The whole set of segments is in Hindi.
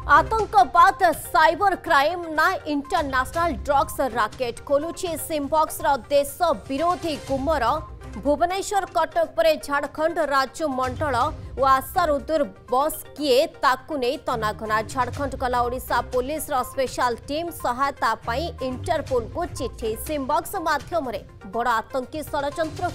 आतंकवाद साइबर क्राइम ना इंटरनेशनल ड्रग्स राकेट खोलुछि सिम्बॉक्स देश विरोधी गुमर भुवनेश्वर कटक पर झारखंड राज्य मंडल और आशारुद्र बस किए ताकू नहीं तनाघना झारखंड गला ओडिशा पुलिस स्पेशल टीम सहायता पाई इंटरपोल को चिट्ठी सिम्बॉक्स माध्यम बड़ आतंकी षड़यंत्र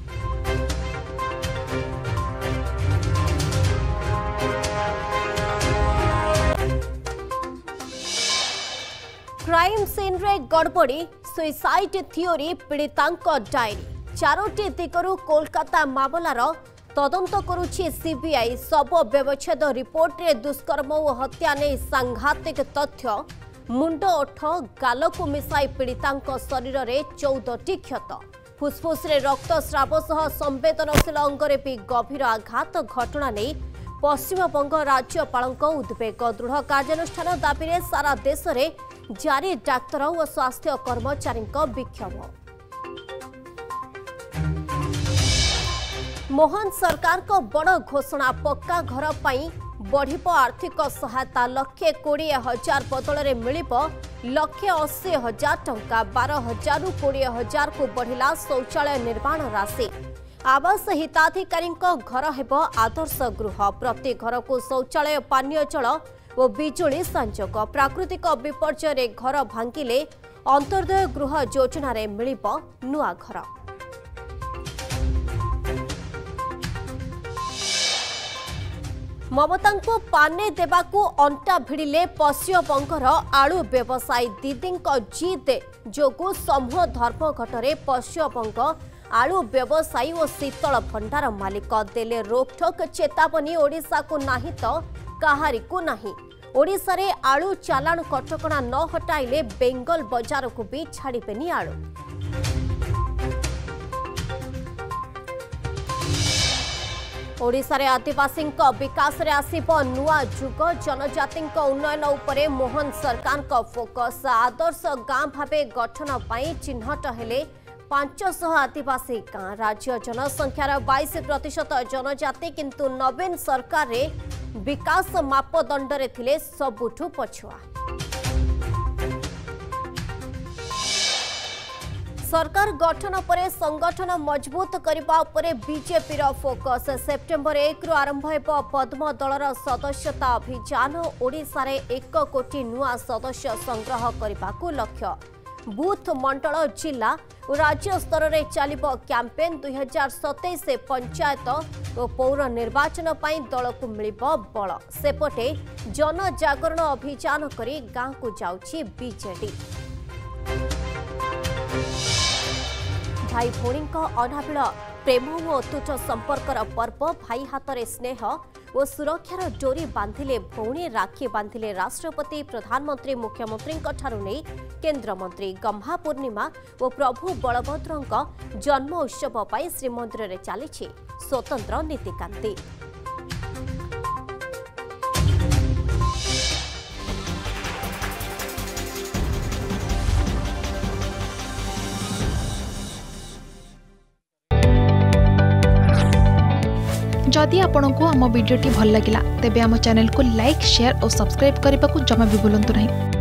क्राइम सीन रे गड़बड़ी सुइसाइड थियोरी पीड़ितांक डायरी चारोटी दिगरु कोलकाता मामलार तदंत करुछि सीबीआई शव व्यवच्छेद रिपोर्ट रे दुष्कर्म और हत्या नहीं सांघातिक तथ्य मुंड ओठ गाल को मिसाई पीड़ितांक शरीर रे 14टी क्षत फुसफुस रे रक्तस्राव सह संवेदनशील अंगरे भी गभीर आघात घटना नहीं पश्चिमबंग राज्यपाल उद्वेग दृढ़ कार्यानुष्ठान दाबी रे सारा देश में जारी डाक्तर और स्वास्थ्य कर्मचारी विक्षोभ मोहन सरकार को बड़ घोषणा पक्का घर पाई बढ़िब आर्थिक सहायता 1,20,000 बदल में मिल 1,80,000 टंका 12,000 रु 20,000 को बढ़िला शौचालय निर्माण राशि आवास हिताधिकारी घर हेब आदर्श गृह प्रति घर को शौचालय पानीय जल और बिजुली संजोग प्राकृतिक विपर्यय घर भांगिले अंत्योदय गृह योजना रे मिलिब नुआ घर ममता को पाने देवाकू अंटा भिड़िले पश्चिमबंगर आलू व्यवसायी दीदी जिद जोगु समूह धर्मघटरे पश्चिमबंग आलू व्यवसायी और शीतल भंडार मालिक देले रोकठोक चेतावनी ओडिशा को नाही तो काहारी को नहीं ओडिशा रे आलू चालाण कटकणा न हटाइले बेंगल बाजार को भी छाड़िबेनी आलू ओडिशा रे आदिवासी विकास रे आसिबो नुआ जुग जनजाति उन्नयन उपरे मोहन सरकार का फोकस आदर्श गां भावे गठन पाई चिन्हट हेले 500 आदिवासी गां राज्य जनसंख्यार 22% जनजाति किंतु नवीन सरकार रे विकास मापदंड रे थिले सबुठु पछुआ सरकार गठन परे संगठन मजबूत करबा उपरे बीजेपी रो फोकस सेप्टेम्बर 1 रु आरंभ हेबो पद्म दलर सदस्यता अभियान ओडिशा रे 1 कोटी नुआ सदस्य संग्रह करबा को लक्ष्य बूथ मंडल जिला और राज्य स्तर में चलिबो कैंपेन 2027 पंचायत और पौर निर्वाचन पाई दल को मिलिबो बल सेपटे जन जागरण अभियान करी गां को जाउछि बीजेडी भाई भौणी अनाबिल प्रेम और अतुट संपर्कर पर्व भाई हाथ स्नेह और सुरक्षार डोरी बांधिले भौणी राखी बांधिले राष्ट्रपति प्रधानमंत्री मुख्यमंत्री नहीं केन्द्रमंत्री गम्हा पूर्णिमा और प्रभु बलभद्र जन्म उत्सव पर श्रीमंदिर में चली स्वतंत्र नीतिकांति जदि आपंक आम भिडी भल लगा तेब आम चैनल को लाइक शेयर और सब्सक्राइब करने को जमा भी भूलु नहीं।